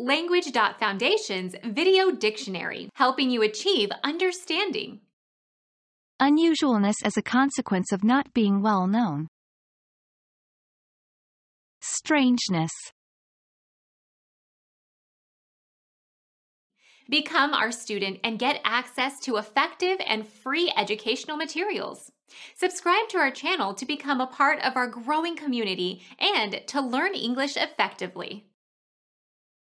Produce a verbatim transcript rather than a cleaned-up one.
Language.Foundation's Video Dictionary, helping you achieve understanding. Unusualness as a consequence of not being well known. Strangeness. Become our student and get access to effective and free educational materials. Subscribe to our channel to become a part of our growing community and to learn English effectively.